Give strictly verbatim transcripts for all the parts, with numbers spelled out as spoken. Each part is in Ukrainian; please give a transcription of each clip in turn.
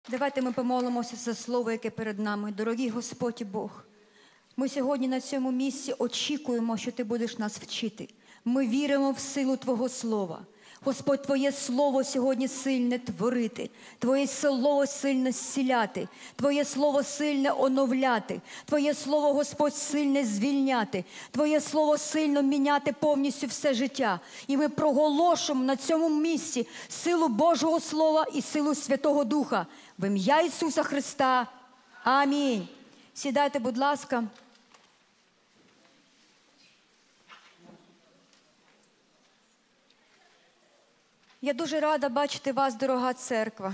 Давайте ми помолимося за слово, яке перед нами. Дорогий Господь і Бог, ми сьогодні на цьому місці очікуємо, що Ти будеш нас вчити. Ми віримо в силу Твого Слова. Господь, Твоє Слово сьогодні сильне творити, Твоє Слово сильне зціляти, Твоє Слово сильне оновляти, Твоє Слово, Господь, сильне звільняти, Твоє Слово сильно міняти повністю все життя. І ми проголошуємо на цьому місці силу Божого Слова і силу Святого Духа. В ім'я Ісуса Христа. Амінь. Сідайте, будь ласка. Я дуже рада бачити вас, дорога церква.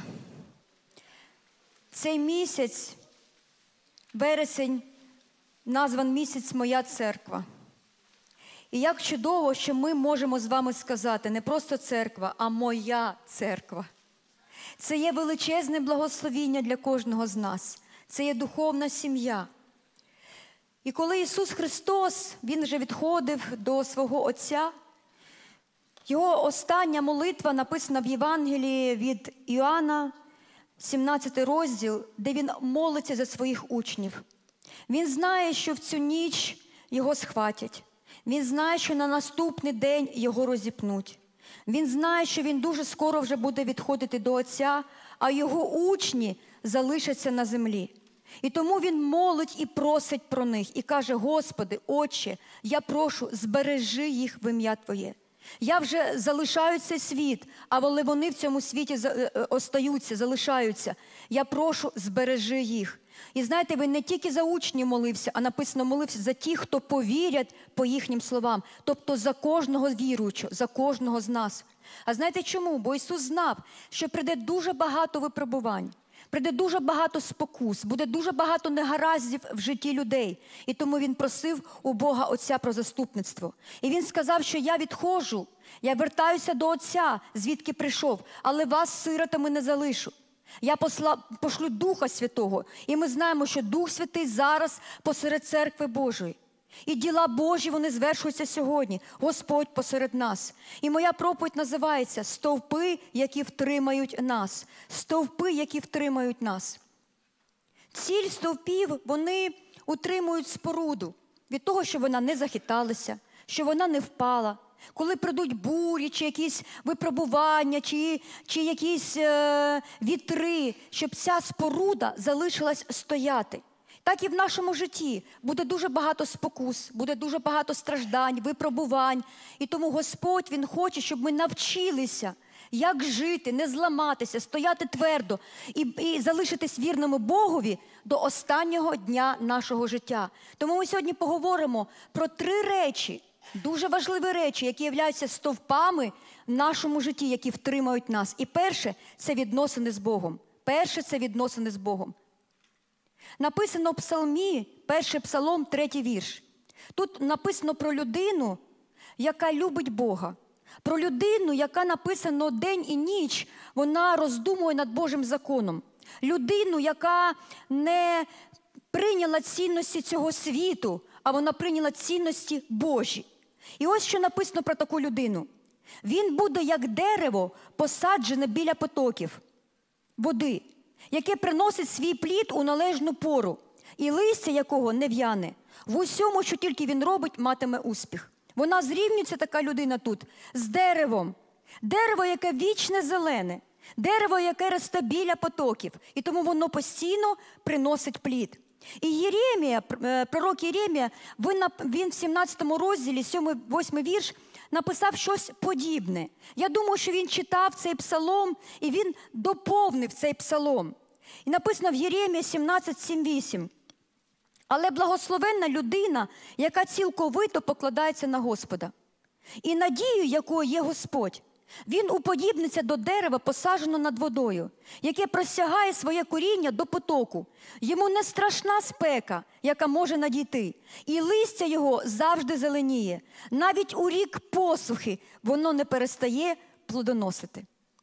Цей місяць, вересень, назван місяць «Моя церква». І як чудово, що ми можемо з вами сказати не просто церква, а «Моя церква». Це є величезне благословіння для кожного з нас. Це є духовна сім'я. І коли Ісус Христос, Він вже відходив до свого Отця, Його остання молитва написана в Євангелії від Іоанна, сімнадцятий розділ, де Він молиться за своїх учнів. Він знає, що в цю ніч Його схватять. Він знає, що на наступний день Його розіпнуть. Він знає, що Він дуже скоро вже буде відходити до Отця, а Його учні залишаться на землі. І тому Він молить і просить про них, і каже: «Господи, Отче, я прошу, збережи їх в ім'я Твоє. Я вже залишаю цей світ, але вони в цьому світі остаються, залишаються. Я прошу, збережи їх». І знаєте, він не тільки за учнів молився, а написано, молився за тих, хто повірять по їхнім словам. Тобто за кожного віруючого, за кожного з нас. А знаєте чому? Бо Ісус знав, що прийде дуже багато випробувань. Прийде дуже багато спокус, буде дуже багато негараздів в житті людей. І тому Він просив у Бога Отця про заступництво. І Він сказав, що я відходжу, я вертаюся до Отця, звідки прийшов, але вас сиротами не залишу. Я посла, пошлю Духа Святого. І ми знаємо, що Дух Святий зараз посеред церкви Божої. І діла Божі, вони звершуються сьогодні. Господь посеред нас. І моя проповідь називається «Стовпи, які втримають нас». Стовпи, які втримають нас. Ціль стовпів, вони утримують споруду від того, щоб вона не захиталася, щоб вона не впала. Коли прийдуть бурі, чи якісь випробування, чи, чи якісь е, вітри, щоб ця споруда залишилась стояти. Так і в нашому житті буде дуже багато спокус, буде дуже багато страждань, випробувань. І тому Господь, Він хоче, щоб ми навчилися, як жити, не зламатися, стояти твердо і, і залишитись вірними Богові до останнього дня нашого життя. Тому ми сьогодні поговоримо про три речі, дуже важливі речі, які являються стовпами в нашому житті, які втримають нас. І перше – це відносини з Богом. Перше – це відносини з Богом. Написано в Псалмі, перший Псалом, третій вірш. Тут написано про людину, яка любить Бога. Про людину, яка написано день і ніч, вона роздумує над Божим законом. Людину, яка не прийняла цінності цього світу, а вона прийняла цінності Божі. І ось що написано про таку людину. Він буде як дерево, посаджене біля потоків води, яке приносить свій плід у належну пору, і листя якого не в'яне. В усьому, що тільки він робить, матиме успіх. Вона зрівнюється, така людина тут, з деревом. Дерево, яке вічне зелене. Дерево, яке росте біля потоків. І тому воно постійно приносить плід. І Єремія, пророк Єремія, він в сімнадцятому розділі, сьомий-восьмий вірш, написав щось подібне. Я думаю, що він читав цей псалом, і він доповнив цей псалом. І написано в Єремії сімнадцять, сім, вісім. «Але благословенна людина, яка цілковито покладається на Господа. І надію, якою є Господь, він уподібниться до дерева, посадженого над водою, яке простягає своє коріння до потоку. Йому не страшна спека, яка може надійти, і листя його завжди зеленіє. Навіть у рік посухи воно не перестає плодоносити».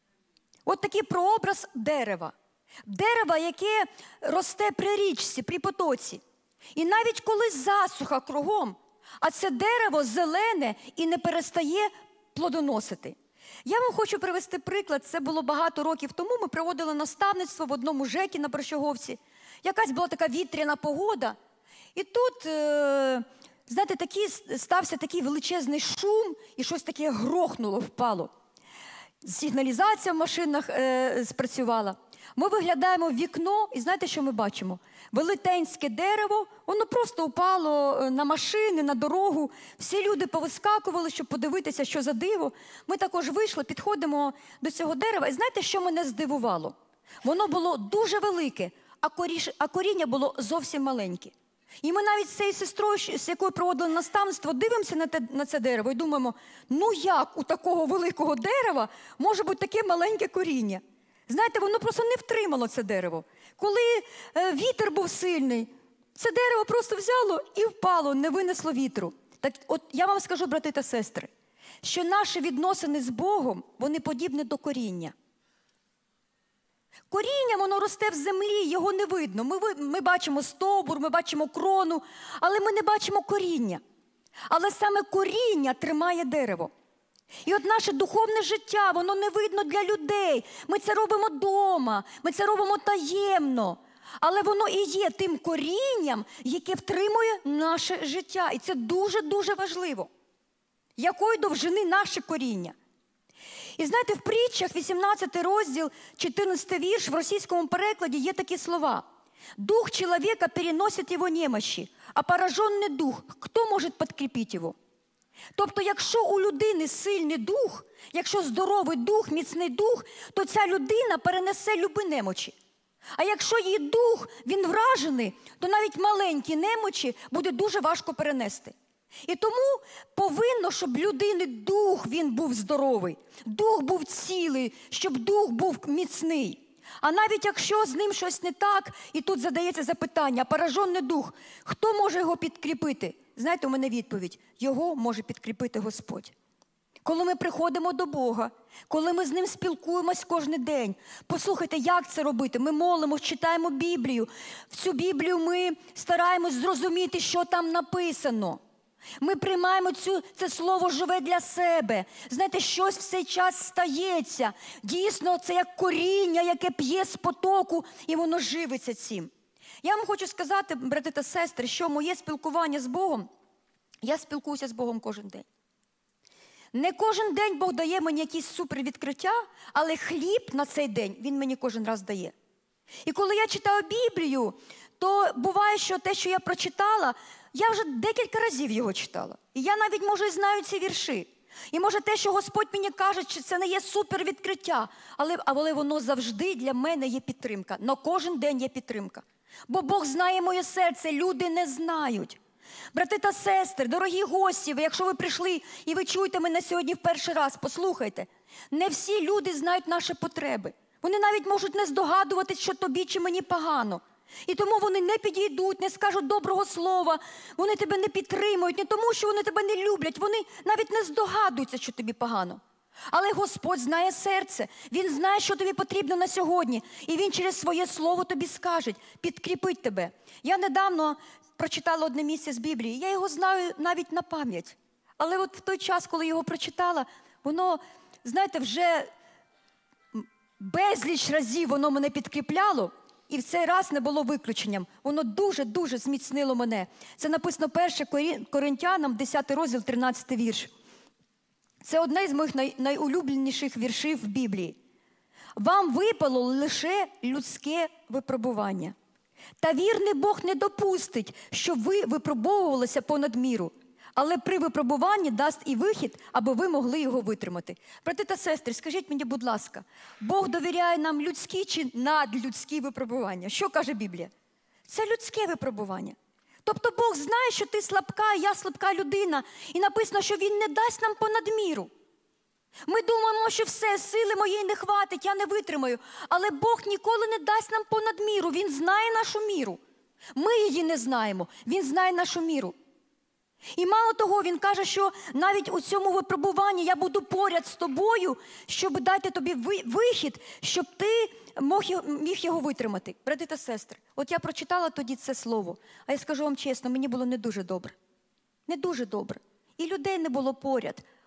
От такий прообраз дерева. Дерева, яке росте при річці, при потоці. І навіть коли засуха кругом, а це дерево зелене і не перестає плодоносити. Я вам хочу привести приклад. Це було багато років тому. Ми проводили наставництво в одному ЖЕКі на Борщаговці. Якась була така вітряна погода. І тут, е, знаєте, такий, стався такий величезний шум, і щось таке грохнуло, впало. Сигналізація в машинах е, спрацювала. Ми виглядаємо в вікно, і знаєте, що ми бачимо? Велетенське дерево, воно просто упало на машини, на дорогу. Всі люди повискакували, щоб подивитися, що за диво. Ми також вийшли, підходимо до цього дерева. І знаєте, що мене здивувало? Воно було дуже велике, а, коріш... а коріння було зовсім маленьке. І ми навіть з цією сестрою, з якою проводили наставництво, дивимося на, те, на це дерево і думаємо, ну як у такого великого дерева може бути таке маленьке коріння? Знаєте, воно просто не втримало це дерево. Коли е, вітер був сильний, це дерево просто взяло і впало, не винесло вітру. Так от я вам скажу, брати та сестри, що наші відносини з Богом, вони подібні до коріння. Коріння, воно росте в землі, його не видно. Ми, ми бачимо стовбур, ми бачимо крону, але ми не бачимо коріння. Але саме коріння тримає дерево. І от наше духовне життя, воно не видно для людей. Ми це робимо вдома, ми це робимо таємно. Але воно і є тим корінням, яке втримує наше життя. І це дуже-дуже важливо. Якої довжини наше коріння? І знаєте, в притчах, вісімнадцятий розділ, чотирнадцятий вірш, в російському перекладі є такі слова. «Дух человека переносит его немощи, а пораженный дух, хто може підкріпити його?» Тобто, якщо у людини сильний дух, якщо здоровий дух, міцний дух, то ця людина перенесе любі немочі. А якщо її дух, він вражений, то навіть маленькі немочі буде дуже важко перенести. І тому повинно, щоб людини дух він був здоровий, дух був цілий, щоб дух був міцний. А навіть якщо з ним щось не так, і тут задається запитання, поражений дух, хто може його підкріпити? Знаєте, у мене відповідь, його може підкріпити Господь. Коли ми приходимо до Бога, коли ми з Ним спілкуємось кожен день, послухайте, як це робити? Ми молимось, читаємо Біблію. В цю Біблію ми стараємось зрозуміти, що там написано. Ми приймаємо цю, це слово живе для себе. Знаєте, щось в цей час стається. Дійсно, це як коріння, яке п'є з потоку, і воно живиться цим. Я вам хочу сказати, брати та сестри, що моє спілкування з Богом, я спілкуюся з Богом кожен день. Не кожен день Бог дає мені якісь супервідкриття, але хліб на цей день Він мені кожен раз дає. І коли я читаю Біблію, то буває, що те, що я прочитала, я вже декілька разів його читала. І я навіть, може, і знаю ці вірші. І може те, що Господь мені каже, що це не є супервідкриття, але, але воно завжди для мене є підтримка. На кожен день є підтримка. Бо Бог знає моє серце, люди не знають. Брати та сестри, дорогі гості, якщо ви прийшли і ви чуєте мене сьогодні в перший раз, послухайте, не всі люди знають наші потреби. Вони навіть можуть не здогадуватись, що тобі чи мені погано. І тому вони не підійдуть, не скажуть доброго слова, вони тебе не підтримують, не тому, що вони тебе не люблять, вони навіть не здогадуються, що тобі погано. Але Господь знає серце, Він знає, що тобі потрібно на сьогодні, і Він через своє слово тобі скаже, підкріпить тебе. Я недавно прочитала одне місце з Біблії, я його знаю навіть на пам'ять. Але от в той час, коли його прочитала, воно, знаєте, вже безліч разів воно мене підкріпляло, і в цей раз не було виключенням. Воно дуже-дуже зміцнило мене. Це написано перше Коринтянам, десятий розділ, тринадцятий вірш. Це одне з моїх най- найулюбленіших віршів в Біблії. «Вам випало лише людське випробування. Та вірний Бог не допустить, щоб ви випробовувалися понад міру. Але при випробуванні дасть і вихід, аби ви могли його витримати». Брати та сестри, скажіть мені, будь ласка, Бог довіряє нам людські чи надлюдські випробування? Що каже Біблія? Це людське випробування. Тобто Бог знає, що ти слабка, я слабка людина. І написано, що Він не дасть нам понад міру. Ми думаємо, що все, сили моєї не хватить, я не витримаю. Але Бог ніколи не дасть нам понад міру. Він знає нашу міру. Ми її не знаємо. Він знає нашу міру. І мало того, Він каже, що навіть у цьому випробуванні я буду поряд з тобою, щоб дати тобі вихід, щоб ти міг його витримати. Брати та сестри, от я прочитала тоді це слово, а я скажу вам чесно, мені було не дуже добре. Не дуже добре. І людей не було поряд.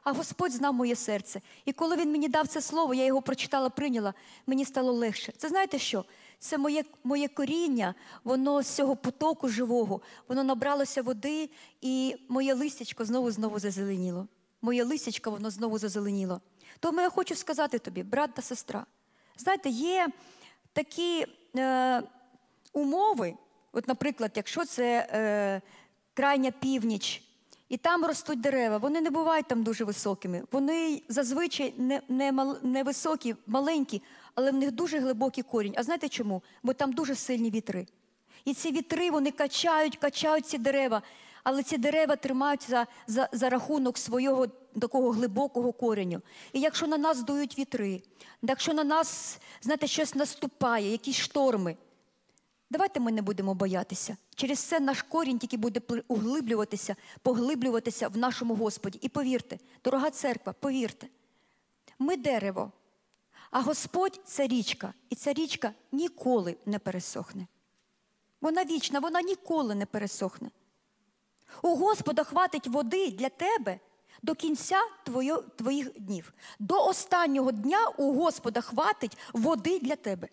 А Господь знав моє серце. І коли Він мені дав це слово, я його прочитала, прийняла, мені стало легше. Це знаєте що? Це моє, моє коріння, воно з цього потоку живого, воно набралося води, і моє листячко знову-знову зазеленіло. Моє листячко, воно знову зазеленіло. Тому я хочу сказати тобі, брат та сестра, знаєте, є такі е, умови, от, наприклад, якщо це е, крайня північ, і там ростуть дерева, вони не бувають там дуже високими. Вони зазвичай не, не, мал, не високі, маленькі, але в них дуже глибокий корінь. А знаєте чому? Бо там дуже сильні вітри. І ці вітри, вони качають, качають ці дерева, але ці дерева тримаються за, за, за рахунок свого такого глибокого кореню. І якщо на нас дують вітри, якщо на нас, знаєте, щось наступає, якісь шторми, давайте ми не будемо боятися. Через це наш корінь тільки буде углиблюватися, поглиблюватися в нашому Господі. І повірте, дорога церква, повірте, ми дерево, а Господь – це річка. І ця річка ніколи не пересохне. Вона вічна, вона ніколи не пересохне. У Господа хватить води для тебе до кінця твоє, твоїх днів. До останнього дня у Господа хватить води для тебе.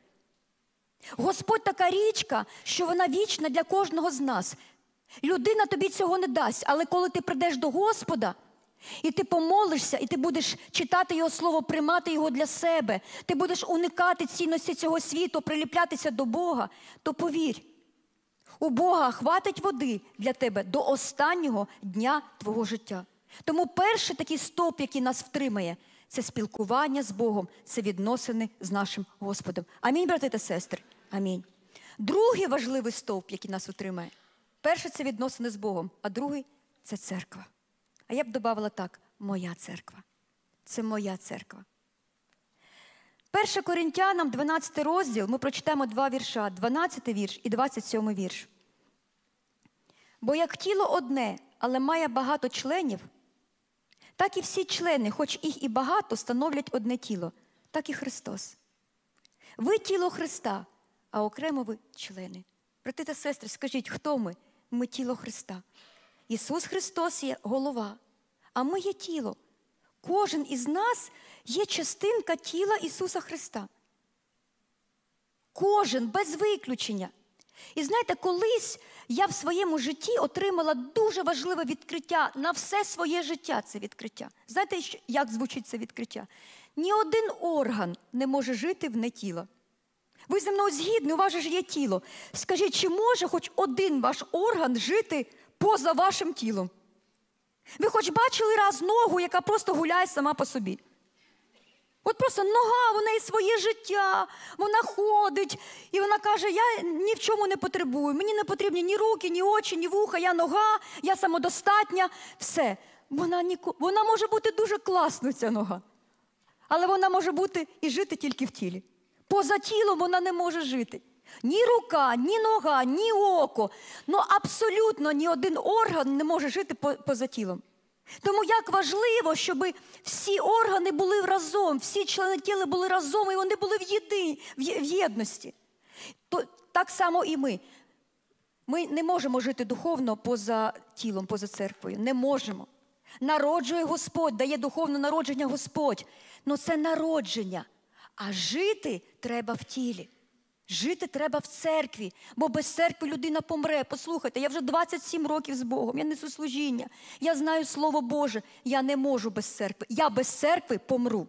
Господь така річка, що вона вічна для кожного з нас. Людина тобі цього не дасть, але коли ти прийдеш до Господа, і ти помолишся, і ти будеш читати Його Слово, приймати Його для себе, ти будеш уникати цінності цього світу, приліплятися до Бога, то повір, у Бога хватить води для тебе до останнього дня твого життя. Тому перший такий стовп, який нас втримає, це спілкування з Богом, це відносини з нашим Господом. Амінь, брати та сестри? Амінь. Другий важливий стовп, який нас утримає. Перший – це відносини з Богом, а другий – це церква. А я б додавала так – моя церква. Це моя церква. Перше Коринтянам, дванадцятий розділ, ми прочитаємо два вірша, дванадцятий вірш і двадцять сьомий вірш. Бо як тіло одне, але має багато членів, так і всі члени, хоч їх і багато, становлять одне тіло, так і Христос. Ви тіло Христа, а окремо ви члени. Брати та сестри, скажіть, хто ми? Ми тіло Христа. Ісус Христос є голова, а ми є тіло. Кожен із нас є частинка тіла Ісуса Христа. Кожен, без виключення. І знаєте, колись я в своєму житті отримала дуже важливе відкриття, на все своє життя це відкриття. Знаєте, як звучить це відкриття? Ні один орган не може жити вне тіла. Ви зі мною згідні, у вас же є тіло. Скажіть, чи може хоч один ваш орган жити поза вашим тілом? Ви хоч бачили раз ногу, яка просто гуляє сама по собі? От просто нога, в неї своє життя, вона ходить, і вона каже, я ні в чому не потребую, мені не потрібні ні руки, ні очі, ні вуха, я нога, я самодостатня, все. Вона, ніко... вона може бути дуже класною, ця нога, але вона може бути і жити тільки в тілі. Поза тілом вона не може жити. Ні рука, ні нога, ні око, ну абсолютно ні один орган не може жити поза тілом. Тому як важливо, щоб всі органи були разом, всі члени тіла були разом, і вони були в, єди, в єдності. То, так само і ми. Ми не можемо жити духовно поза тілом, поза церквою. Не можемо. Народжує Господь, дає духовне народження Господь. Но це народження. А жити треба в тілі. Жити треба в церкві, бо без церкви людина помре. Послухайте, я вже двадцять сім років з Богом, я несу служіння, я знаю Слово Боже, я не можу без церкви. Я без церкви помру.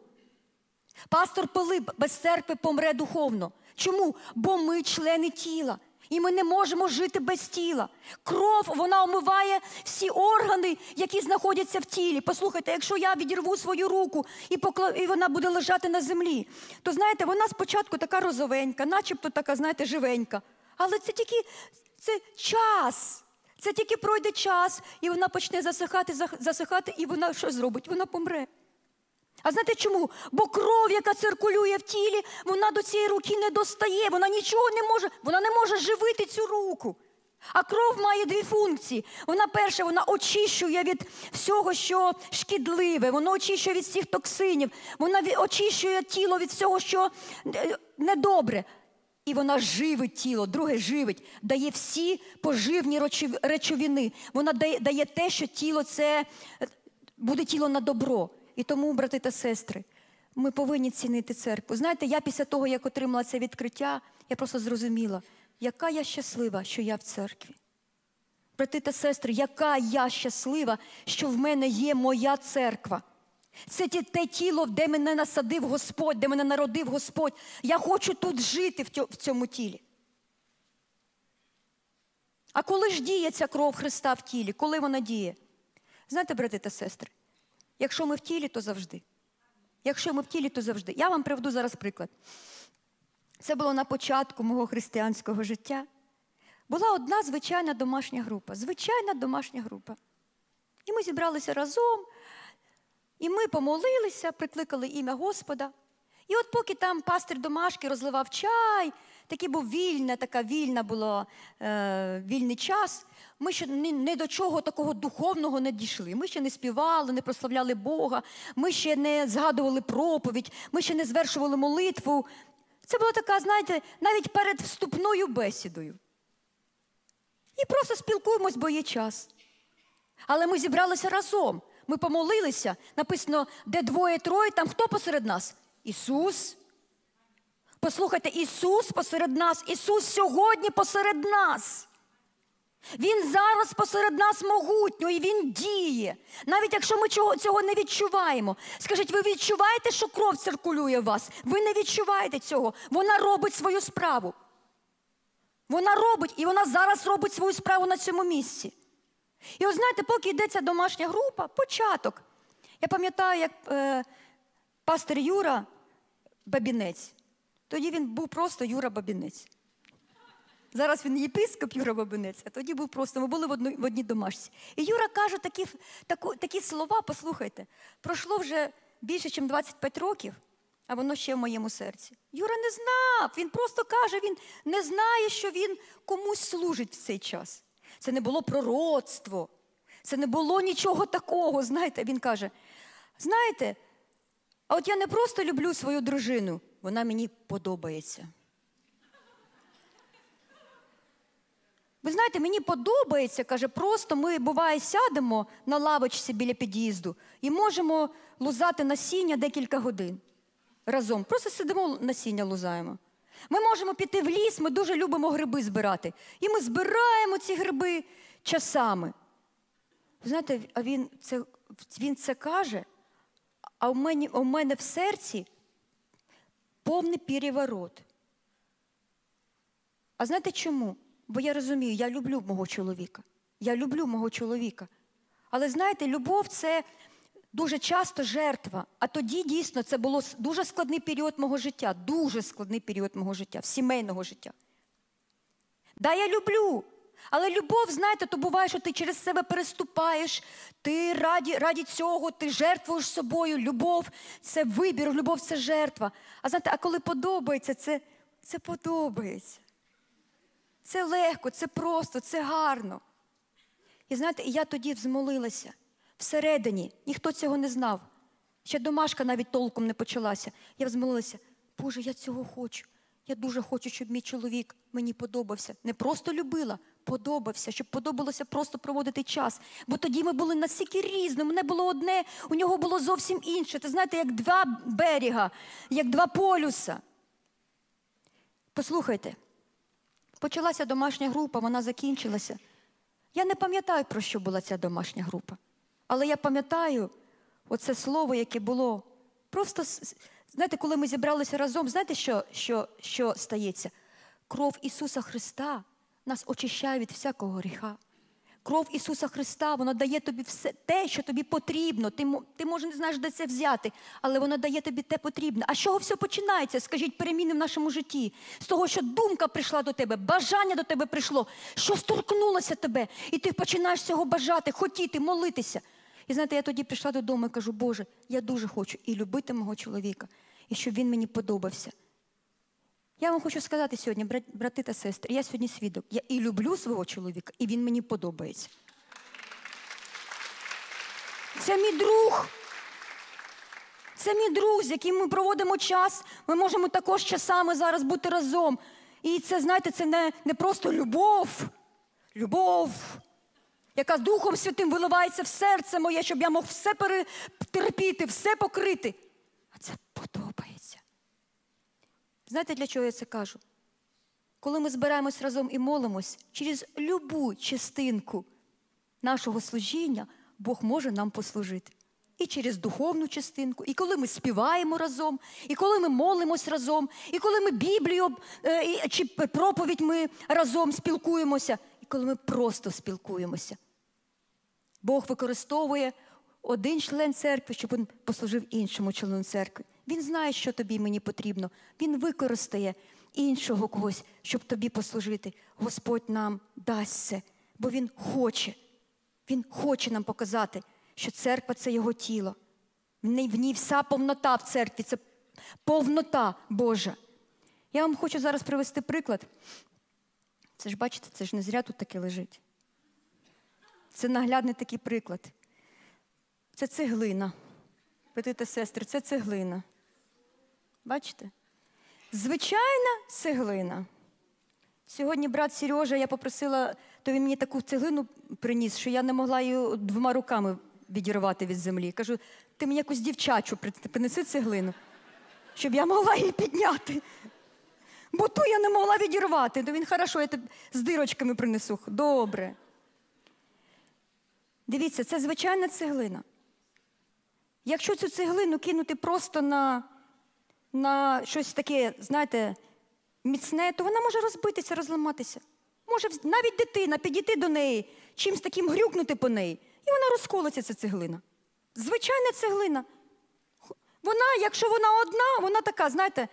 Пастор Пилип без церкви помре духовно. Чому? Бо ми члени тіла. І ми не можемо жити без тіла. Кров, вона омиває всі органи, які знаходяться в тілі. Послухайте, якщо я відірву свою руку і, покла... і вона буде лежати на землі, то, знаєте, вона спочатку така розовенька, начебто така, знаєте, живенька. Але це тільки це час. Це тільки пройде час, і вона почне засихати, засихати, і вона що зробить? Вона помре. А знаєте чому? Бо кров, яка циркулює в тілі, вона до цієї руки не достає, вона нічого не може, вона не може живити цю руку. А кров має дві функції. Вона перша, вона очищує від всього, що шкідливе, вона очищує від всіх токсинів, вона очищує тіло від всього, що недобре. І вона живить тіло, друге живить, дає всі поживні речовини. Вона дає, дає те, що тіло це буде тіло на добро. І тому, брати та сестри, ми повинні цінити церкву. Знаєте, я після того, як отримала це відкриття, я просто зрозуміла, яка я щаслива, що я в церкві. Брати та сестри, яка я щаслива, що в мене є моя церква. Це те тіло, де мене насадив Господь, де мене народив Господь. Я хочу тут жити в цьому тілі. А коли ж діє ця кров Христа в тілі? Коли вона діє? Знаєте, брати та сестри, якщо ми в тілі, то завжди. Якщо ми в тілі, то завжди. Я вам приведу зараз приклад. Це було на початку мого християнського життя. Була одна звичайна домашня група. Звичайна домашня група. І ми зібралися разом, і ми помолилися, прикликали ім'я Господа. І от поки там пастир домашки розливав чай, такий був вільна, така вільна була, е, вільний час, ми ще ні, ні до чого такого духовного не дійшли. Ми ще не співали, не прославляли Бога, ми ще не згадували проповідь, ми ще не звершували молитву. Це була така, знаєте, навіть перед вступною бесідою. І просто спілкуємось, бо є час. Але ми зібралися разом, ми помолилися. Написано, де двоє-троє, там хто посеред нас? Ісус. Послухайте, Ісус посеред нас. Ісус сьогодні посеред нас. Він зараз посеред нас могутньо, і Він діє. Навіть якщо ми цього не відчуваємо. Скажіть, ви відчуваєте, що кров циркулює в вас? Ви не відчуваєте цього. Вона робить свою справу. Вона робить, і вона зараз робить свою справу на цьому місці. І от знаєте, поки йде ця домашня група, початок. Я пам'ятаю, як е, пастир Юра Бабінець. Тоді він був просто Юра Бабінець. Зараз він єпископ Юра Бабинець, а тоді був просто, ми були в, одну, в одній домашці. І Юра каже такі, таку, такі слова, послухайте, пройшло вже більше, ніж двадцять п'ять років, а воно ще в моєму серці. Юра не знав, він просто каже, він не знає, що він комусь служить в цей час. Це не було пророцтво, це не було нічого такого, знаєте. Він каже, знаєте, а от я не просто люблю свою дружину, вона мені подобається. Ви знаєте, мені подобається, каже, просто ми, буває, сядемо на лавочці біля під'їзду і можемо лузати насіння декілька годин разом. Просто сидимо, насіння лузаємо. Ми можемо піти в ліс, ми дуже любимо гриби збирати. І ми збираємо ці гриби часами. Ви знаєте, а він це, він це каже, а у мене, у мене в серці повний переворот. А знаєте чому? Бо я розумію, я люблю мого чоловіка. Я люблю мого чоловіка. Але знаєте, любов – це дуже часто жертва. А тоді, дійсно, це було дуже складний період мого життя. Дуже складний період мого життя, сімейного життя. Да, я люблю. Але любов, знаєте, то буває, що ти через себе переступаєш, ти раді, раді цього, ти жертвуєш собою. Любов – це вибір, любов – це жертва. А знаєте, а коли подобається, це, це подобається. Це легко, це просто, це гарно. І знаєте, я тоді взмолилася. Всередині, ніхто цього не знав. Ще домашка навіть толком не почалася. Я взмолилася, Боже, я цього хочу. Я дуже хочу, щоб мій чоловік мені подобався. Не просто любила, подобався, щоб подобалося просто проводити час. Бо тоді ми були настільки різні, у мене було одне, у нього було зовсім інше. Ти знаєте, як два берега, як два полюса. Послухайте. Почалася домашня група, вона закінчилася. Я не пам'ятаю, про що була ця домашня група. Але я пам'ятаю оце слово, яке було. Просто, знаєте, коли ми зібралися разом, знаєте, що, що, що стається? Кров Ісуса Христа нас очищає від всякого гріха. Кров Ісуса Христа, вона дає тобі все те, що тобі потрібно. Ти, ти може, не знаєш, де це взяти, але вона дає тобі те потрібне. А з чого все починається? Скажіть, переміни в нашому житті. З того, що думка прийшла до тебе, бажання до тебе прийшло, що торкнулося тебе, і ти починаєш цього бажати, хотіти, молитися. І знаєте, я тоді прийшла додому і кажу, Боже, я дуже хочу і любити мого чоловіка, і щоб він мені подобався. Я вам хочу сказати сьогодні, брати та сестри, я сьогодні свідок. Я і люблю свого чоловіка, і він мені подобається. Це мій друг. Це мій друг, з яким ми проводимо час. Ми можемо також часами зараз бути разом. І це, знаєте, це не, не просто любов. Любов. яка Духом Святим виливається в серце моє, щоб я мог все перетерпіти, все покрити. А це подобається. Знаєте, для чого я це кажу? Коли ми збираємось разом і молимось, через любу частинку нашого служіння Бог може нам послужити. І через духовну частинку, і коли ми співаємо разом, і коли ми молимось разом, і коли ми Біблію е, чи проповідь ми разом спілкуємося, і коли ми просто спілкуємося. Бог використовує один член церкви, щоб він послужив іншому члену церкви. Він знає, що тобі і мені потрібно. Він використає іншого когось, щоб тобі послужити. Господь нам дасть це, бо Він хоче. Він хоче нам показати, що церква – це Його тіло. В ній, в ній вся повнота в церкві, це повнота Божа. Я вам хочу зараз привести приклад. Це ж, бачите, це ж не зря тут таке лежить. Це наглядний такий приклад. Це цеглина. Питайте, сестри, це цеглина. Бачите? Звичайна цеглина. Сьогодні брат Сережа, я попросила, то він мені таку цеглину приніс, що я не могла її двома руками відірвати від землі. Кажу, ти мені якусь дівчачу принеси цеглину, щоб я могла її підняти. Бо ту я не могла відірвати. То він, хорошо, я тобі з дирочками принесу. Добре. Дивіться, це звичайна цеглина. Якщо цю цеглину кинути просто на, на щось таке, знаєте, міцне, то вона може розбитися, розламатися. Може навіть дитина підійти до неї, чимось таким грюкнути по неї, і вона розколиться, ця цеглина. Звичайна цеглина. Вона, якщо вона одна, вона така, знаєте,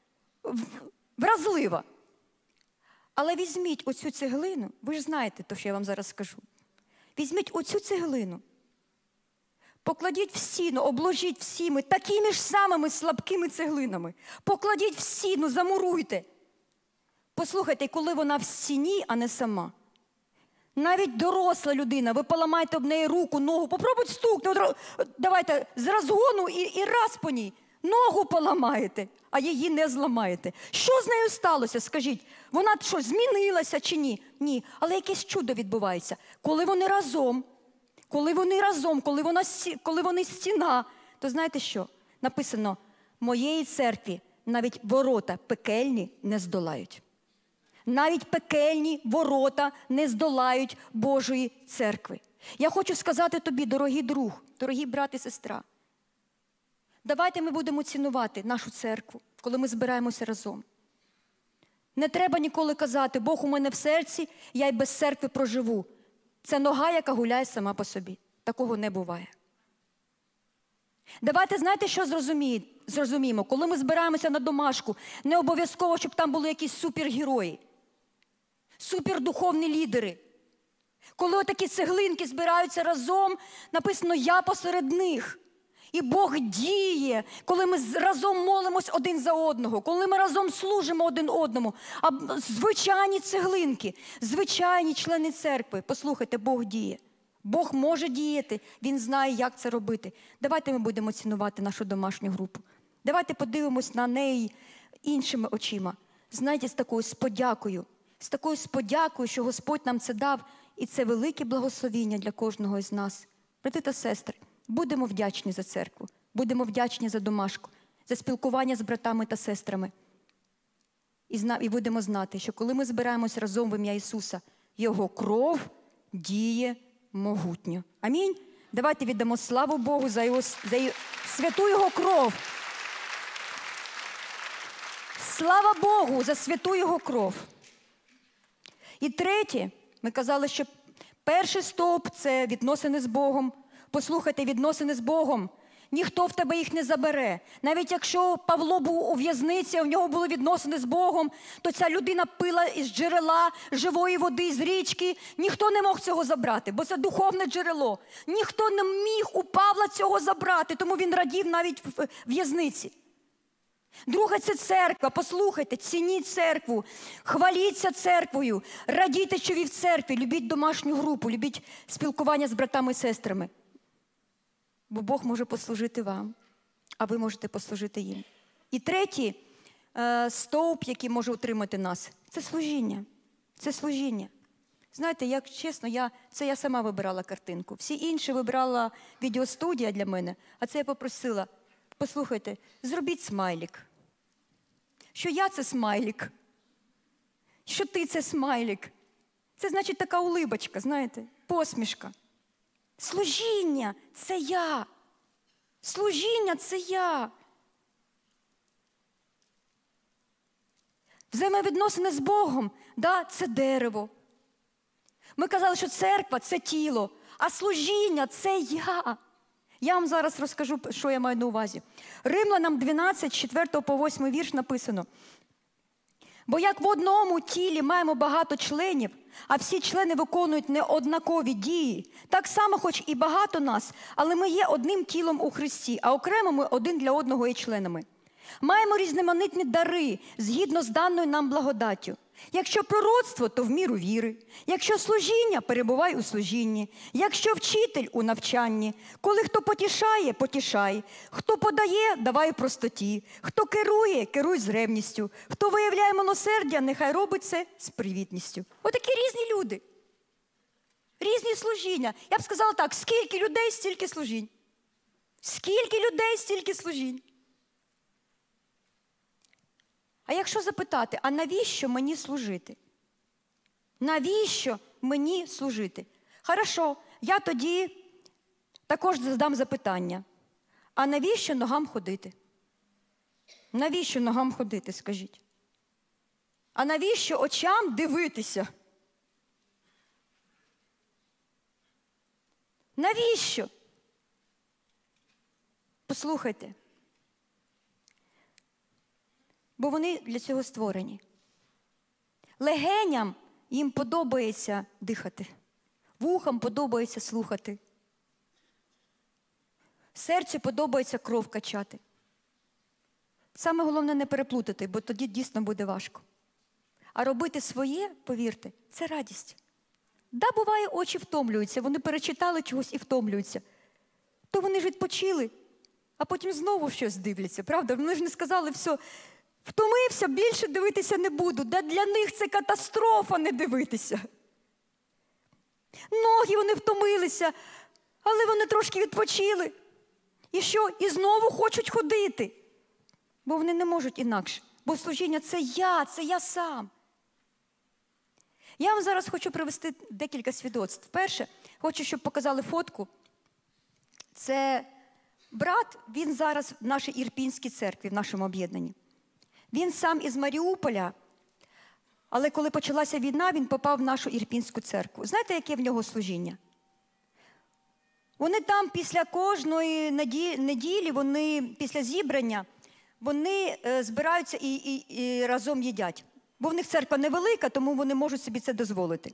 вразлива. Але візьміть оцю цеглину, ви ж знаєте, то, що я вам зараз скажу. Візьміть оцю цеглину, покладіть в стіну, обложіть всіми такими ж самими слабкими цеглинами. Покладіть в стіну, замуруйте. Послухайте, коли вона в стіні, а не сама. Навіть доросла людина, ви поламаєте об неї руку, ногу, попробуйте стукнути, давайте з розгону і, і раз по ній. Ногу поламаєте, а її не зламаєте. Що з нею сталося, скажіть? Вона що, змінилася чи ні? Ні, але якесь чудо відбувається. Коли вони разом, коли вони разом, коли, вона, коли вони стіна, то знаєте що? Написано, моєї церкві навіть ворота пекельні не здолають. Навіть пекельні ворота не здолають Божої церкви. Я хочу сказати тобі, дорогий друг, дорогі брат і сестра, давайте ми будемо цінувати нашу церкву, коли ми збираємося разом. Не треба ніколи казати, Бог у мене в серці, я й без церкви проживу. Це нога, яка гуляє сама по собі. Такого не буває. Давайте, знаєте, що зрозуміємо? Коли ми збираємося на домашку, не обов'язково, щоб там були якісь супергерої, супердуховні лідери. Коли отакі цеглинки збираються разом, написано «Я посеред них». І Бог діє, коли ми разом молимось один за одного, коли ми разом служимо один одному. А звичайні цеглинки, звичайні члени церкви, послухайте, Бог діє. Бог може діяти, Він знає, як це робити. Давайте ми будемо цінувати нашу домашню групу. Давайте подивимось на неї іншими очима. Знаєте, з такою з подякою, з такою з подякою, що Господь нам це дав, і це велике благословіння для кожного із нас. Брати та сестри, будемо вдячні за церкву, будемо вдячні за домашку, за спілкування з братами та сестрами. І, зна... і будемо знати, що коли ми збираємось разом в ім'я Ісуса, Його кров діє могутньо. Амінь. Давайте віддамо славу Богу за, його... за його... святу Його кров. Слава Богу за святу Його кров. І третє, ми казали, що перший стовп – це відносини з Богом. Послухайте, відносини з Богом. Ніхто в тебе їх не забере. Навіть якщо Павло був у в'язниці, а в нього були відносини з Богом, то ця людина пила із джерела живої води, з річки. Ніхто не мог цього забрати, бо це духовне джерело. Ніхто не міг у Павла цього забрати, тому він радів навіть в в'язниці. Друге – це церква. Послухайте, цініть церкву, хваліться церквою, радійте, що ви в церкві, любіть домашню групу, любіть спілкування з братами і сестрами. Бо Бог може послужити вам, а ви можете послужити їм. І третій е, стовп, який може утримати нас, це служіння. Це служіння. Знаєте, як чесно, я, це я сама вибирала картинку. Всі інші вибрала відеостудія для мене, а це я попросила, послухайте, зробіть смайлік. Що я – це смайлік. Що ти – це смайлік. Це значить така улибочка, знаєте, посмішка. Служіння – це я. Служіння – це я. Взаємовідносини з Богом, да, це дерево. Ми казали, що церква – це тіло, а служіння – це я. Я вам зараз розкажу, що я маю на увазі. Римлянам дванадцять, з четвертого по восьмий вірш написано. Бо як в одному тілі маємо багато членів, а всі члени виконують неоднакові дії, так само, хоч і багато нас, але ми є одним тілом у Христі, а окремо ми один для одного є членами. Маємо різноманітні дари, згідно з даною нам благодаттю. Якщо пророцтво, то в міру віри. Якщо служіння, перебувай у служінні. Якщо вчитель – у навчанні. Коли хто потішає – потішай. Хто подає – давай в простоті. Хто керує – керуй з ревністю. Хто виявляє милосердя – нехай робить це з привітністю. Отакі різні люди. Різні служіння. Я б сказала так, скільки людей – стільки служінь. Скільки людей – стільки служінь. А якщо запитати, а навіщо мені служити? Навіщо мені служити? Хорошо, я тоді також задам запитання. А навіщо ногам ходити? Навіщо ногам ходити, скажіть? А навіщо очам дивитися? Навіщо? Послухайте. Бо вони для цього створені. Легеням їм подобається дихати. Вухам подобається слухати. Серцю подобається кров качати. Саме головне не переплутати, бо тоді дійсно буде важко. А робити своє, повірте, це радість. Да, буває, очі втомлюються, вони перечитали чогось і втомлюються. То вони ж відпочили, а потім знову щось дивляться, правда? Вони ж не сказали, все, втомився, більше дивитися не буду. Да для них це катастрофа не дивитися. Ноги вони втомилися, але вони трошки відпочили. І що? І знову хочуть ходити. Бо вони не можуть інакше. Бо служіння – це я, це я сам. Я вам зараз хочу привести декілька свідоцтв. Перше, хочу, щоб показали фотку. Це брат, він зараз в нашій Ірпінській церкві, в нашому об'єднанні. Він сам із Маріуполя, але коли почалася війна, він попав в нашу Ірпінську церкву. Знаєте, яке в нього служіння? Вони там після кожної неділі, вони після зібрання, вони е, збираються і, і, і разом їдять. Бо в них церква невелика, тому вони можуть собі це дозволити.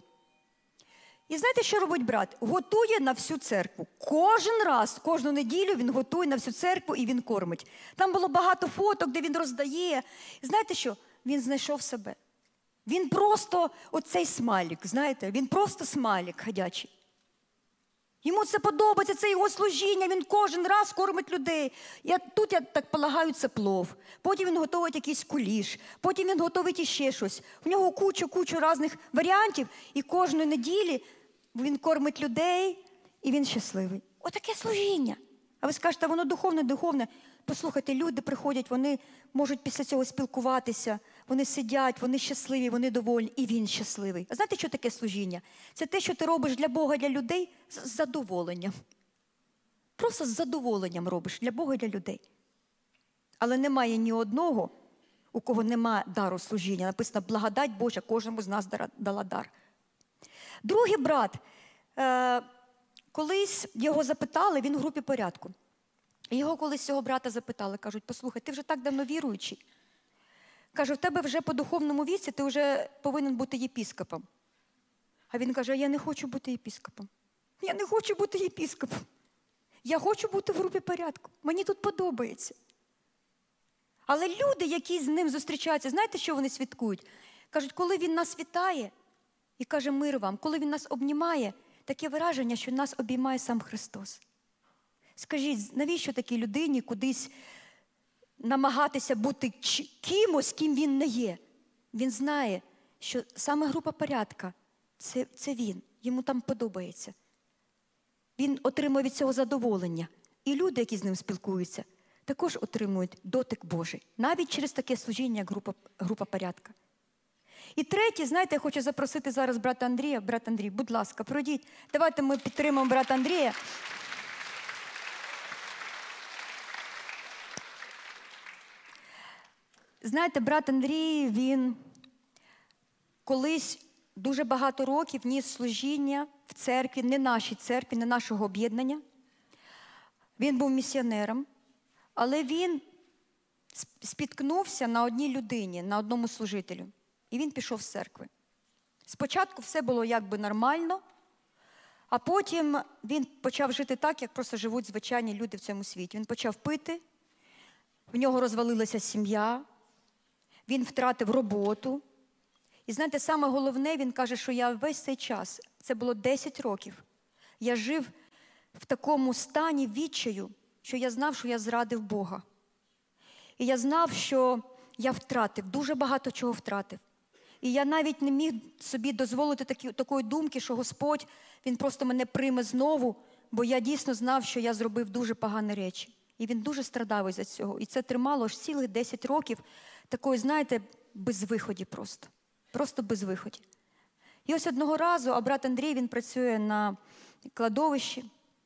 І знаєте, що робить брат? Готує на всю церкву. Кожен раз, кожну неділю він готує на всю церкву і він кормить. Там було багато фоток, де він роздає. І знаєте що? Він знайшов себе. Він просто оцей смайлік, знаєте? Він просто смайлік ходячий. Йому це подобається, це його служіння, він кожен раз кормить людей. Я, тут, я так полагаю, це плов. Потім він готовить якийсь куліш, потім він готовить іще щось. В нього кучу-кучу різних варіантів, і кожної неділі він кормить людей, і він щасливий. Отаке служіння. А ви скажете, воно духовне, духовне. Послухайте, люди приходять, вони можуть після цього спілкуватися, вони сидять, вони щасливі, вони довольні, і він щасливий. А знаєте, що таке служіння? Це те, що ти робиш для Бога, для людей з задоволенням. Просто з задоволенням робиш для Бога і для людей. Але немає ні одного, у кого немає дару служіння. Написано, благодать Божа кожному з нас дала дар. Другий брат, е- колись його запитали, він в групі порядку. І його колись цього брата запитали, кажуть, послухай, ти вже так давно віруючий. Каже, в тебе вже по духовному віці ти вже повинен бути єпіскопом. А він каже, я не хочу бути єпіскопом. Я не хочу бути єпіскопом. Я хочу бути в групі порядку. Мені тут подобається. Але люди, які з ним зустрічаються, знаєте, що вони святкують? Кажуть, коли він нас вітає і каже мир вам, коли він нас обнімає, таке враження, що нас обіймає сам Христос. Скажіть, навіщо такій людині кудись намагатися бути кимось, ким він не є? Він знає, що саме група порядка це, це він, йому там подобається. Він отримує від цього задоволення. І люди, які з ним спілкуються, також отримують дотик Божий. Навіть через таке служіння, як група, група порядка. І третє, знаєте, я хочу запросити зараз брата Андрія. Брат Андрій, будь ласка, пройдіть. Давайте ми підтримаємо брата Андрія. Знаєте, брат Андрій, він колись дуже багато років ніс служіння в церкві, не нашій церкві, не нашого об'єднання. Він був місіонером, але він спіткнувся на одній людині, на одному служителю. І він пішов з церкви. Спочатку все було якби нормально, а потім він почав жити так, як просто живуть звичайні люди в цьому світі. Він почав пити, в нього розвалилася сім'я, він втратив роботу. І знаєте, саме головне, він каже, що я весь цей час, це було десять років, я жив в такому стані відчаю, що я знав, що я зрадив Бога. І я знав, що я втратив, дуже багато чого втратив. І я навіть не міг собі дозволити такі, такої думки, що Господь, Він просто мене прийме знову, бо я дійсно знав, що я зробив дуже погані речі. І він дуже страдав із-за цього. І це тримало аж цілих десять років такої, знаєте, безвиході просто. Просто безвиході. І ось одного разу, а брат Андрій, він працює на кладовищі.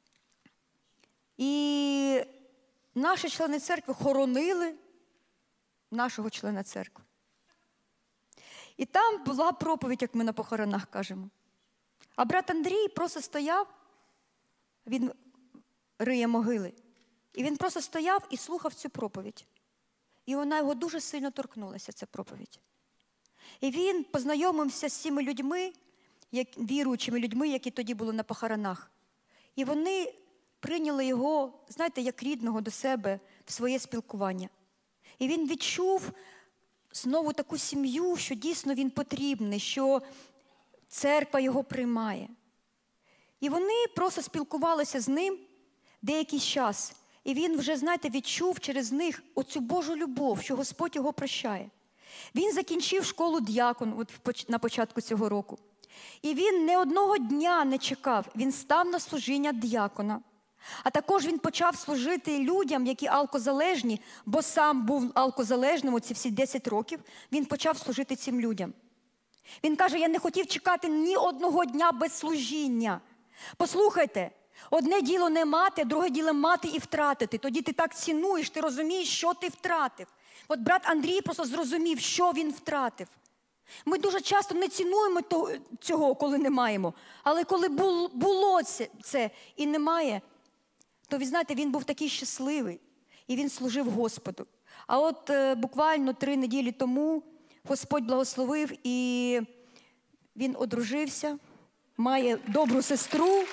І наші члени церкви хоронили нашого члена церкви. І там була проповідь, як ми на похоронах кажемо. А брат Андрій просто стояв, він риє могили. І він просто стояв і слухав цю проповідь. І вона його дуже сильно торкнулася, ця проповідь. І він познайомився з цими людьми, як, віруючими людьми, які тоді були на похоронах. І вони прийняли його, знаєте, як рідного до себе в своє спілкування. І він відчув знову таку сім'ю, що дійсно він потрібний, що церква його приймає. І вони просто спілкувалися з ним деякий час. І він вже, знаєте, відчув через них оцю Божу любов, що Господь його прощає. Він закінчив школу діакон от на початку цього року. І він не одного дня не чекав, він став на служіння діакона. А також він почав служити людям, які алкозалежні, бо сам був алкозалежним оці всі десять років, він почав служити цим людям. Він каже, я не хотів чекати ні одного дня без служіння. Послухайте, одне діло не мати, друге діло мати і втратити. Тоді ти так цінуєш, ти розумієш, що ти втратив. От брат Андрій просто зрозумів, що він втратив. Ми дуже часто не цінуємо цього, коли не маємо. Але коли було це і немає, то, ви знаєте, він був такий щасливий. І він служив Господу. А от е, буквально три неділі тому Господь благословив, і він одружився, має добру сестру.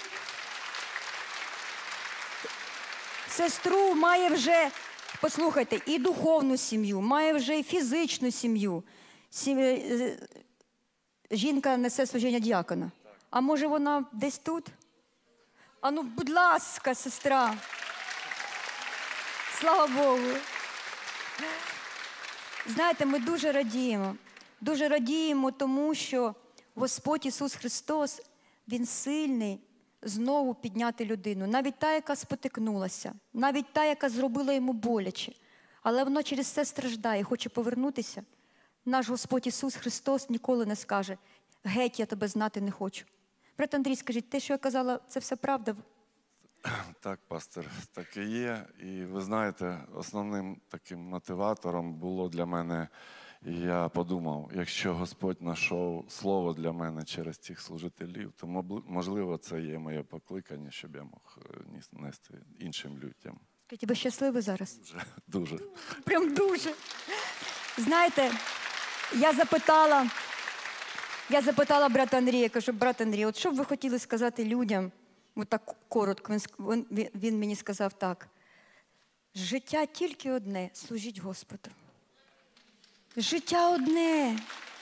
Сестру має вже, послухайте, і духовну сім'ю, має вже і фізичну сім'ю. Сім... Жінка несе служіння діакона. А може вона десь тут? А ну, будь ласка, сестра. Слава Богу. Знаєте, ми дуже радіємо. Дуже радіємо тому, що Господь Ісус Христос, Він сильний знову підняти людину. Навіть та, яка спотикнулася, навіть та, яка зробила йому боляче. Але вона через це страждає, хоче повернутися. Наш Господь Ісус Христос ніколи не скаже, геть, я тебе знати не хочу. Брат Андрій, скажіть, те, що я казала, це все правда? Так, пастор, так і є. І ви знаєте, основним таким мотиватором було для мене, і я подумав, якщо Господь знайшов слово для мене через цих служителів, то, можливо, це є моє покликання, щоб я мог нести іншим людям. Скажіть, ви щасливі зараз? Дуже, дуже. Прям дуже. Знаєте, я запитала, я запитала брата Андрія, кажу, брат Андрій, от що б ви хотіли сказати людям, от так коротко, він, він, він мені сказав так, життя тільки одне, служіть Господу. Життя одне.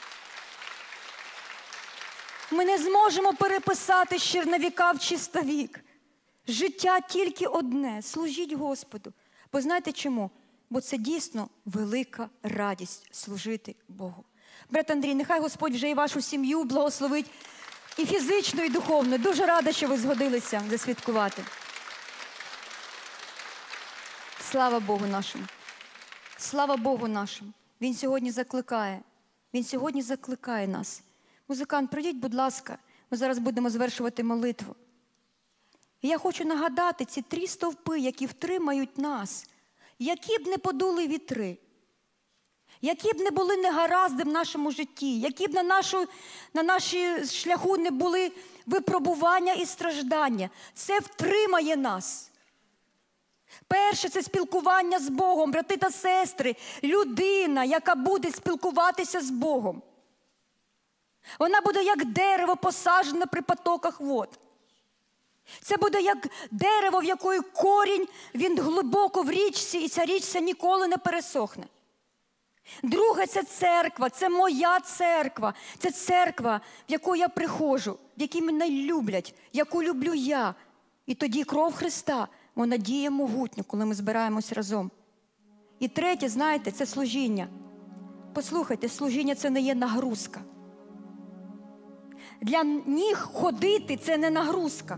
Ми не зможемо переписати з черновіка в чистовік. Життя тільки одне, служіть Господу. Бо знаєте чому? Бо це дійсно велика радість служити Богу. Брат Андрій, нехай Господь вже і вашу сім'ю благословить і фізично, і духовно. Дуже рада, що ви згодилися засвяткувати. Слава Богу нашому. Слава Богу нашому. Він сьогодні закликає. Він сьогодні закликає нас. Музикант, прийдіть, будь ласка. Ми зараз будемо звершувати молитву. І я хочу нагадати ці три стовпи, які втримають нас. Які б не подули вітри, які б не були негаразди в нашому житті, які б на нашу, на наші шляху не були випробування і страждання, це втримає нас. Перше – це спілкування з Богом, брати та сестри, людина, яка буде спілкуватися з Богом. Вона буде як дерево, посаджене при потоках вод. Це буде як дерево, в якої корінь, він глибоко в річці, і ця річця ніколи не пересохне. Друге – це церква, це моя церква. Це церква, в яку я приходжу, в якій мене люблять, яку люблю я. І тоді кров Христа, вона діє могутньо, коли ми збираємось разом. І третє, знаєте, це служіння. Послухайте, служіння – це не є нагрузка. Для ніг ходити – це не нагрузка.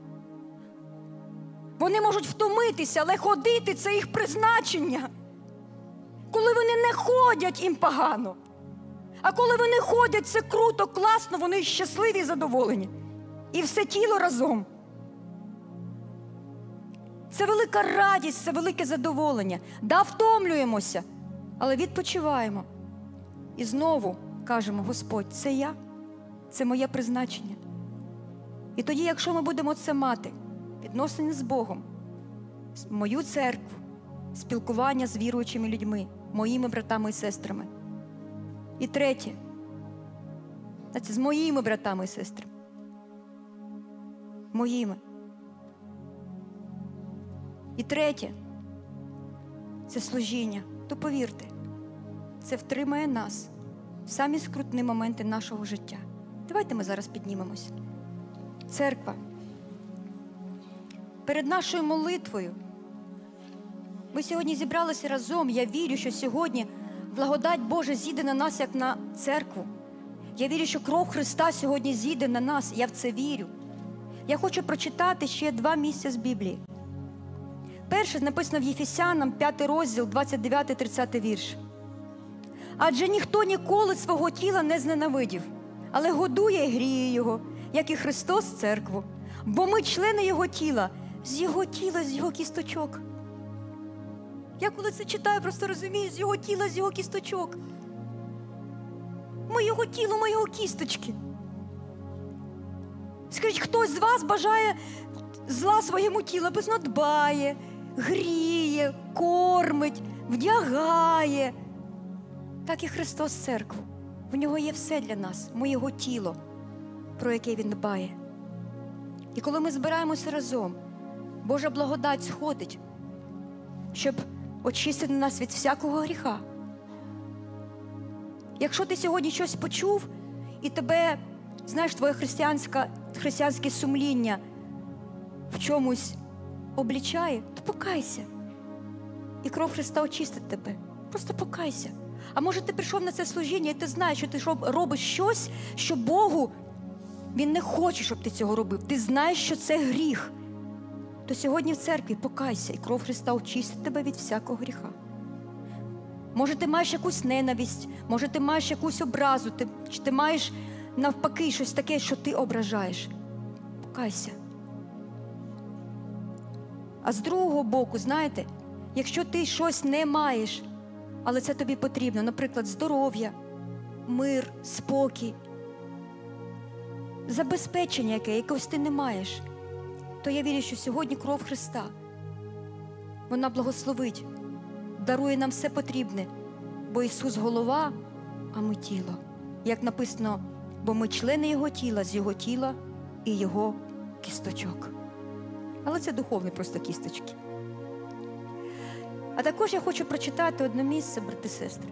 Вони можуть втомитися, але ходити – це їх призначення. Коли вони не ходять, їм погано. А коли вони ходять, це круто, класно, вони щасливі і задоволені. І все тіло разом. Це велика радість, це велике задоволення. Да, втомлюємося, але відпочиваємо. І знову кажемо: Господь, це я, це моє призначення. І тоді, якщо ми будемо це мати, відносини з Богом, мою церкву, спілкування з віруючими людьми, моїми братами і сестрами. І третє, це з моїми братами і сестрами. Моїми. І третє, це служіння. То повірте, це втримає нас в самі скрутні моменти нашого життя. Давайте ми зараз піднімемось. Церква. Перед нашою молитвою ми сьогодні зібралися разом. Я вірю, що сьогодні благодать Божа зійде на нас, як на церкву. Я вірю, що кров Христа сьогодні зійде на нас. Я в це вірю. Я хочу прочитати ще два місця з Біблії. Перше написано в Єфесянам, п'ятий розділ, двадцять дев'ятий тридцятий вірш. «Адже ніхто ніколи свого тіла не зненавидів, але годує і гріє його, як і Христос церкву. Бо ми члени Його тіла, з Його тіла, з Його кісточок». Я коли це читаю, просто розумію, з Його тіла, з Його кісточок. Ми Його тіло, ми Його кісточки. Скажіть, хтось з вас бажає зла своєму тілу, безно дбає, гріє, кормить, вдягає. Так і Христос церкву. В Нього є все для нас, ми Його тіло, про яке Він дбає. І коли ми збираємося разом, Божа благодать сходить, щоб очистити нас від всякого гріха. Якщо ти сьогодні щось почув, і тебе, знаєш, твоє християнське, християнське сумління в чомусь облічає, то покайся. І кров Христа очистить тебе. Просто покайся. А може ти прийшов на це служіння, і ти знаєш, що ти робиш щось, що Богу, Він не хоче, щоб ти цього робив. Ти знаєш, що це гріх. То сьогодні в церкві покайся, і кров Христа очистить тебе від всякого гріха. Може ти маєш якусь ненависть, може ти маєш якусь образу, ти, чи ти маєш навпаки щось таке, що ти ображаєш. Покайся. А з другого боку, знаєте, якщо ти щось не маєш, але це тобі потрібно, наприклад, здоров'я, мир, спокій, забезпечення яке, якось ти не маєш, то я вірю, що сьогодні кров Христа, вона благословить, дарує нам все потрібне, бо Ісус голова, а ми тіло. Як написано, бо ми члени Його тіла, з Його тіла і Його кісточок. Але це духовні просто кісточки. А також я хочу прочитати одне місце, брати і сестри.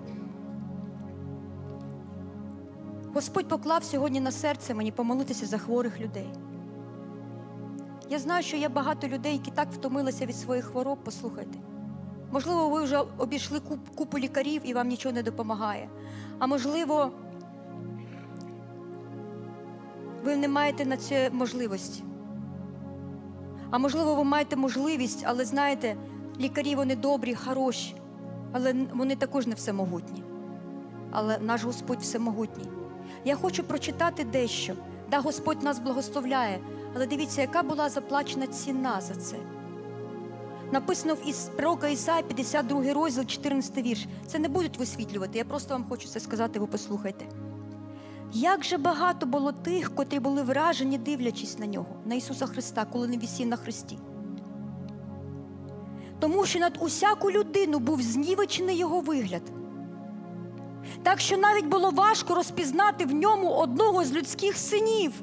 Господь поклав сьогодні на серце мені помолитися за хворих людей. Я знаю, що є багато людей, які так втомилися від своїх хвороб, послухайте. Можливо, ви вже обійшли купу лікарів і вам нічого не допомагає. А можливо, ви не маєте на це можливості. А можливо, ви маєте можливість, але знаєте, лікарі вони добрі, хороші, але вони також не всемогутні. Але наш Господь всемогутній. Я хочу прочитати дещо. Да, Господь нас благословляє, але дивіться, яка була заплачена ціна за це. Написано в із пророка Ісаї, п'ятдесят другий розділ, чотирнадцятий вірш. Це не будуть висвітлювати, я просто вам хочу це сказати, ви послухайте. Як же багато було тих, котрі були вражені, дивлячись на Нього, на Ісуса Христа, коли Він висів на хресті. Тому що над усяку людину був знівечений Його вигляд. Так що навіть було важко розпізнати в ньому одного з людських синів.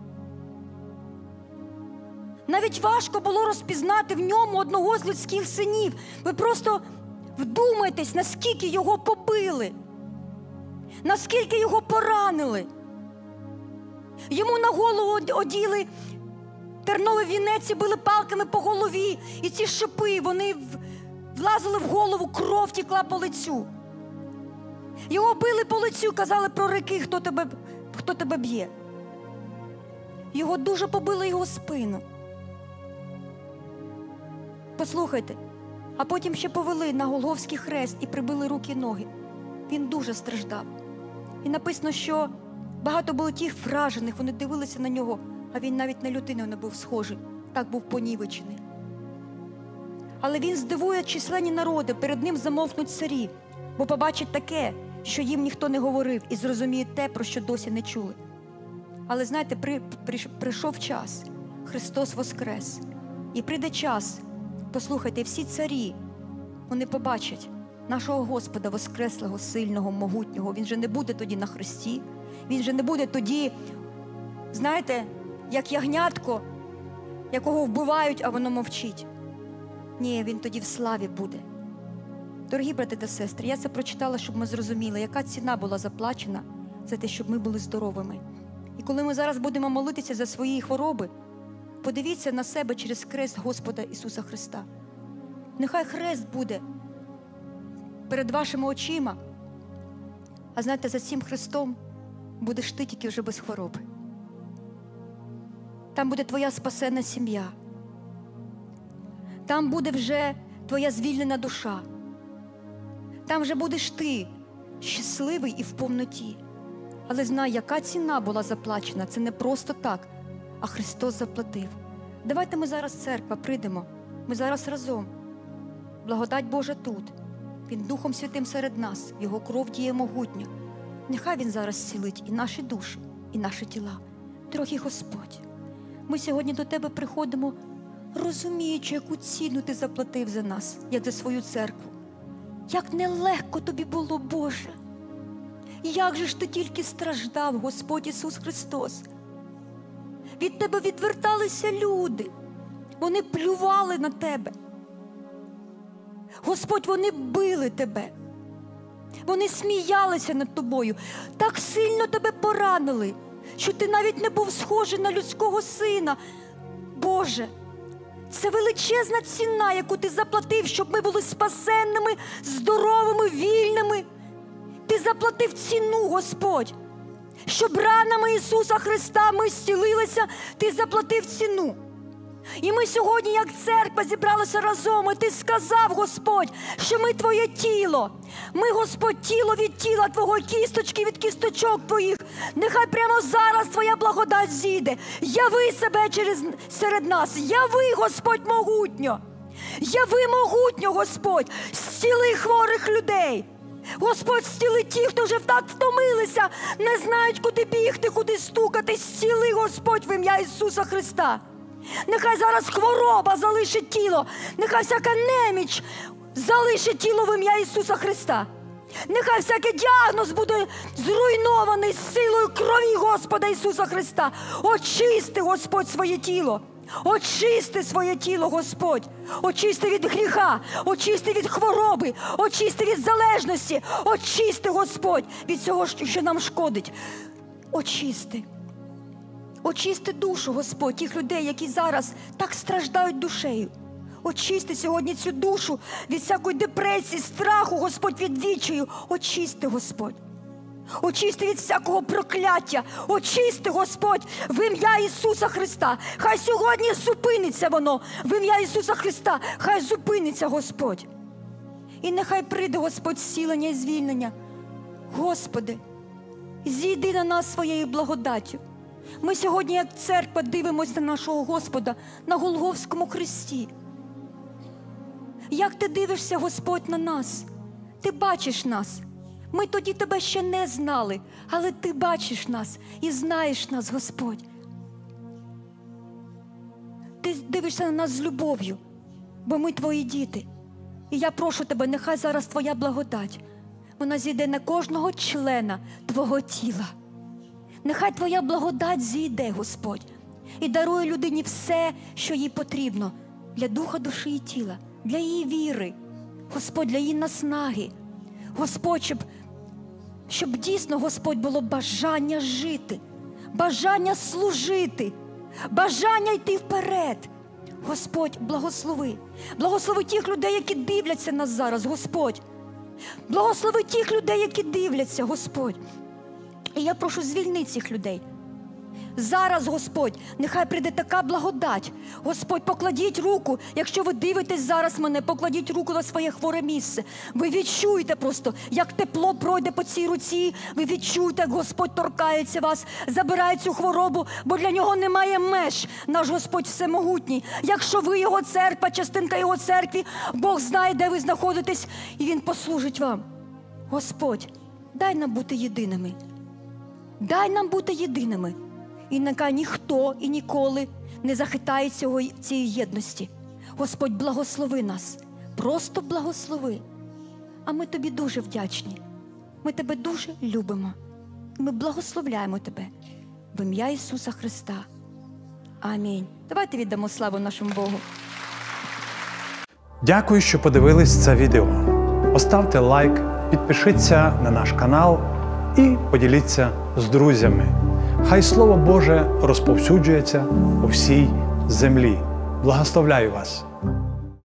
Навіть важко було розпізнати в ньому одного з людських синів. Ви просто вдумайтесь, наскільки його побили, наскільки його поранили. Йому на голову оділи терновий вінець і били палками по голові. І ці шипи, вони влазили в голову, кров тікла по лицю. Його били по лицю, казали пророки, хто тебе, хто тебе б'є. Його дуже побили його спину. Послухайте, а потім ще повели на Голгофський хрест і прибили руки і ноги. Він дуже страждав. І написано, що багато було тих вражених, вони дивилися на нього, а він навіть на людину не був схожий, так був понівечений. Але він здивує численні народи, перед ним замовкнуть царі, бо побачить таке, що їм ніхто не говорив, і зрозуміють те, про що досі не чули. Але знаєте, при, при, прийшов час, Христос воскрес, і прийде час, послухайте, всі царі, вони побачать нашого Господа воскреслого, сильного, могутнього. Він же не буде тоді на хресті, він же не буде тоді, знаєте, як ягнятко, якого вбивають, а воно мовчить. Ні, він тоді в славі буде. Дорогі брати та сестри, я це прочитала, щоб ми зрозуміли, яка ціна була заплачена за те, щоб ми були здоровими. І коли ми зараз будемо молитися за свої хвороби, подивіться на себе через хрест Господа Ісуса Христа. Нехай хрест буде перед вашими очима, а знаєте, за цим хрестом будеш ти тільки вже без хвороби. Там буде твоя спасена сім'я. Там буде вже твоя звільнена душа. Там вже будеш ти щасливий і в повноті. Але знай, яка ціна була заплачена. Це не просто так, а Христос заплатив. Давайте ми зараз, церква, прийдемо. Ми зараз разом. Благодать Божа тут. Він Духом Святим серед нас. Його кров діє могутньо. Нехай Він зараз зцілить і наші душі, і наші тіла. Дорогий Господь, ми сьогодні до Тебе приходимо, розуміючи, яку ціну Ти заплатив за нас, як за свою церкву. Як нелегко Тобі було, Боже. Як же ж Ти тільки страждав, Господь Ісус Христос. Від Тебе відверталися люди. Вони плювали на Тебе. Господь, вони били Тебе. Вони сміялися над Тобою. Так сильно Тебе поранили, що Ти навіть не був схожий на людського сина. Боже, це величезна ціна, яку Ти заплатив, щоб ми були спасенними, здоровими, вільними. Ти заплатив ціну, Господь. Щоб ранами Ісуса Христа ми зцілилися, Ти заплатив ціну. І ми сьогодні, як церква, зібралися разом, і Ти сказав, Господь, що ми Твоє тіло. Ми, Господь, тіло від тіла Твого, кісточки від кісточок Твоїх. Нехай прямо зараз Твоя благодать зійде. Яви себе через, серед нас. Яви, Господь, могутньо. Яви могутньо, Господь. Зціли хворих людей. Господь, зціли ті, хто вже так втомилися, не знають, куди бігти, куди стукати. Зціли, Господь, в ім'я Ісуса Христа. Нехай зараз хвороба залишить тіло. Нехай всяка неміч залишить тіло в ім'я Ісуса Христа. Нехай всякий діагноз буде зруйнований силою крові Господа Ісуса Христа. Очисти, Господь, своє тіло. Очисти своє тіло, Господь. Очисти від гріха, очисти від хвороби, очисти від залежності. Очисти, Господь, від всього, що нам шкодить. Очисти. Очисти душу, Господь, тих людей, які зараз так страждають душею. Очисти сьогодні цю душу від всякої депресії, страху, Господь, від відчаю. Очисти, Господь. Очисти від всякого прокляття. Очисти, Господь, в ім'я Ісуса Христа. Хай сьогодні зупиниться воно. В ім'я Ісуса Христа. Хай зупиниться, Господь. І нехай прийде, Господь, зцілення і звільнення. Господи, зійди на нас своєю благодаттю. Ми сьогодні, як церква, дивимося на нашого Господа на Голгофському хресті. Як ти дивишся, Господь, на нас? Ти бачиш нас. Ми тоді тебе ще не знали, але ти бачиш нас і знаєш нас, Господь. Ти дивишся на нас з любов'ю, бо ми твої діти. І я прошу тебе, нехай зараз твоя благодать, вона зійде на кожного члена твого тіла. Нехай твоя благодать зійде, Господь, і дарує людині все, що їй потрібно для духа, душі і тіла, для її віри, Господь, для її наснаги. Господь, щоб, щоб дійсно, Господь, було бажання жити, бажання служити, бажання йти вперед. Господь, благослови. Благослови тих людей, які дивляться нас зараз, Господь. Благослови тих людей, які дивляться, Господь. І я прошу, звільни цих людей. Зараз, Господь, нехай прийде така благодать. Господь, покладіть руку, якщо ви дивитесь зараз мене, покладіть руку на своє хворе місце. Ви відчуєте просто, як тепло пройде по цій руці. Ви відчуєте, як Господь торкається вас, забирає цю хворобу, бо для нього немає меж. Наш Господь всемогутній. Якщо ви його церква, частинка його церкви, Бог знає, де ви знаходитесь, і він послужить вам. Господь, дай нам бути єдиними. Дай нам бути єдиними. І нехай ніхто і ніколи не захитає цього, цієї єдності. Господь, благослови нас. Просто благослови. А ми тобі дуже вдячні. Ми тебе дуже любимо. Ми благословляємо тебе. В ім'я Ісуса Христа. Амінь. Давайте віддамо славу нашому Богу. Дякую, що подивились це відео. Поставте лайк, підпишіться на наш канал і поділіться з друзями. Хай Слово Боже розповсюджується по всій землі. Благословляю вас!